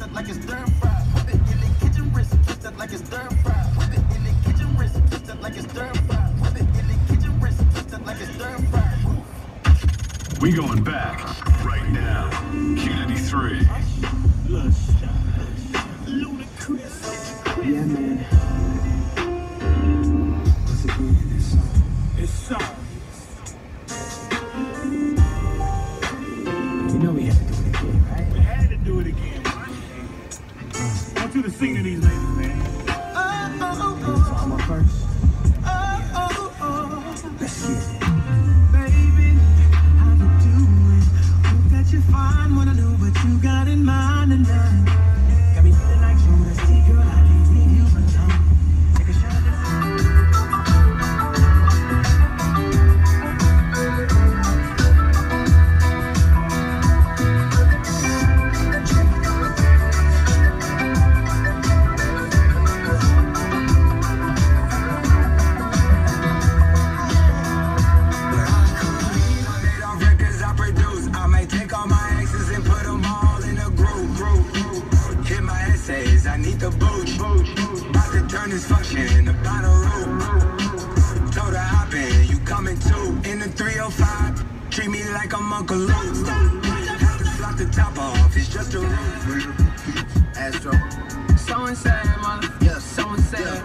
twisted like it's stir fry. Whip it in the kitchen, wrist twisted like it's stir fry. Whip it in the kitchen, wrist twisted like it's stir fry. Whip it in the kitchen, wrist twisted like it's stir fry. We going back right now. Q93. Yeah, man. What's it doing in this song? It's sorry. You know we had to do it again, right? We had to do it again, man. I want you to sing to these ladies, man. So I'm up first. Let's get it. Baby, how you doing? Hope that you're fine. Wanna know what you got in mind tonight. Got me feeling like you wanna see, girl. I can't leave you alone. Take a shot at I need the boot. About to turn this function about a room. Told her hop in, you coming too. In the 305, treat me like I'm Uncle Luke. Have to block the top off, it's just a roof. Astro. Someone said, mother. Yeah, someone said.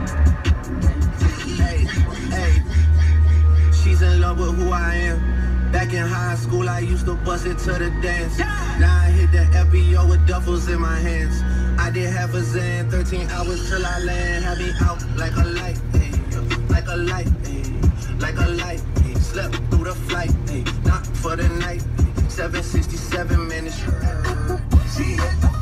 Hey. She's in love with who I am. Back in high school, I used to bust it to the dance. Now I hit the FBO with duffels in my hands. I did half a Zen, 13 hours till I land. Had me out like a light, ayy, like a light, ayy, like a light, ayy. Slept through the flight, ayy, not for the night, ayy. 767 minutes. She hit the